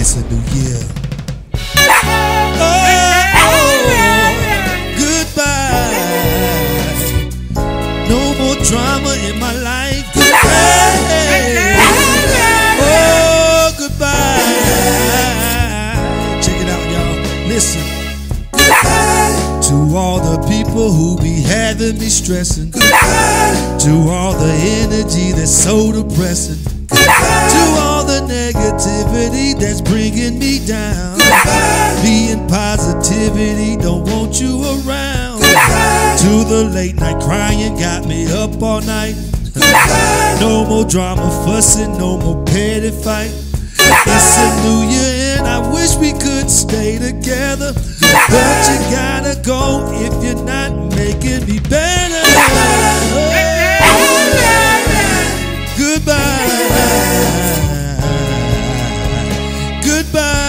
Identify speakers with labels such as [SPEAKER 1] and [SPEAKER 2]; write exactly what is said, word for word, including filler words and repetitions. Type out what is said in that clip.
[SPEAKER 1] It's a new year. Oh, goodbye. No more drama in my life. Goodbye. Oh, goodbye. Check it out, y'all. Listen. To all the people who be having me stressing. To all the energy that's so depressing. To all the negativity that's bringing me down. Being positivity, don't want you around. To the late night crying, got me up all night. No more drama, fussing, no more petty fight. It's a new year and I wish we could stay together, but you gotta go if you're not making me better. Goodbye. Goodbye.